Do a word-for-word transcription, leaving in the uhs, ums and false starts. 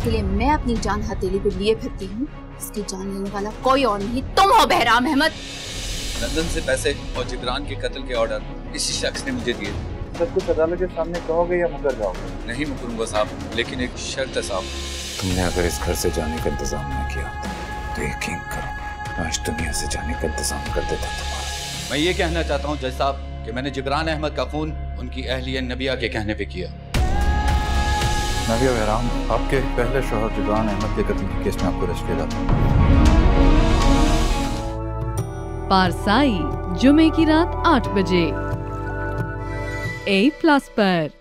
जिसके लिए मैं अपनी जान हथेली पे लिए फिरती हूँ, इसकी जान लेने वाला कोई और नहीं तुम हो बहराम अहमद। लंदन से पैसे और जिब्रान के कत्ल के ऑर्डर इसी शख्स ने मुझे दिए। सब कुछ अदालत के सामने कहोगे या मुकर जाओगे? नहीं मुकरूंगा साहब, लेकिन एक शर्त है साहब। तुमने अगर इस घर से जाने का इंतजाम न किया तो यकीन करो आज दुनिया से जाने का इंतजाम कर देता तुम्हारा। मैं ये कहना चाहता हूँ जज साहब कि मैंने जिब्रान अहमद का खून उनकी अहलिया नबिया के कहने पे किया। नबिया बहराम, आपके पहले शोहर जिब्रान अहमद के कत्ल के केस में आपको अरेस्ट किया जाता है। पारसाई जुमे की रात आठ बजे ए प्लस पर।